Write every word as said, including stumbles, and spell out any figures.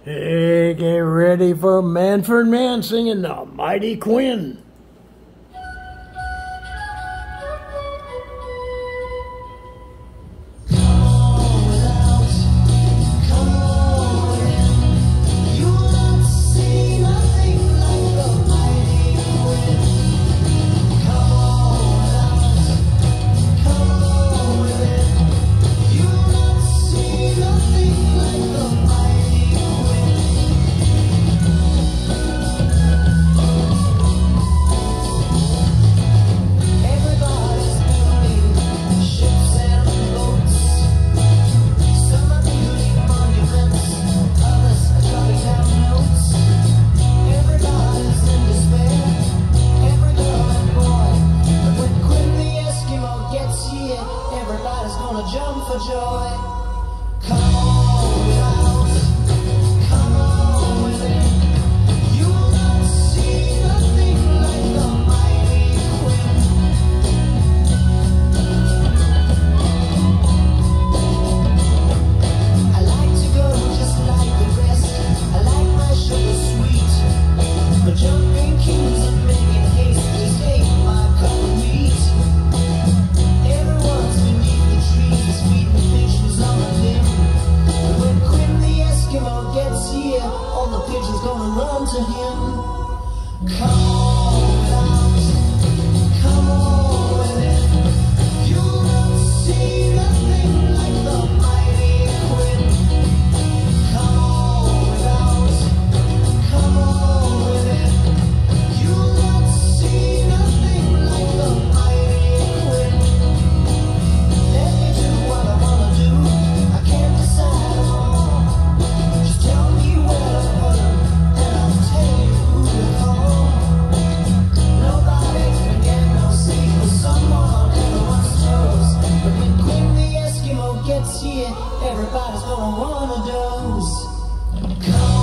Hey, get ready for Manfred Mann singing The Mighty Quinn. Everybody's gonna jump for joy. Come on out, come on with it. You will not see nothing like the mighty Quinn. I like to go just like the rest. I like my sugar sweet. The jumping kings are making haste. Just ate my cup of meat. All the pigeons gonna run to him. Come on out, come on with it. You'll not see nothing like the mighty Quinn. Come on out, come on with it. You'll not see nothing like the mighty Quinn. Let me do what I wanna do. I can't decide on. Just tell me where to put 'em, and I'll tell you who to call. Nobody can get no sleep with someone on everyone's toes. But when Quinn the Eskimo gets here, everybody's gonna wanna doze. Come